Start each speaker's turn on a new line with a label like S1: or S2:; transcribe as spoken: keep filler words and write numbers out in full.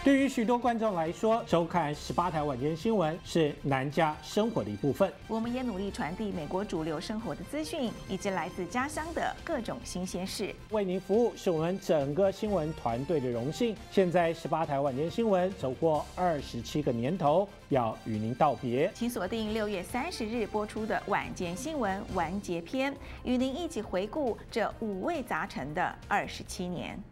S1: 对于许多观众来说，收看十八台晚间新闻是南家生活的一部分。
S2: 我们也努力传递美国主流生活的资讯，以及来自家乡的各种新鲜事。
S1: 为您服务是我们整个新闻团队的荣幸。现在十八台晚间新闻走过二十七个年头，要与您道别。
S2: 请锁定六月三十日播出的晚间新闻完结篇，与您一起回顾这五味杂陈的二十七年。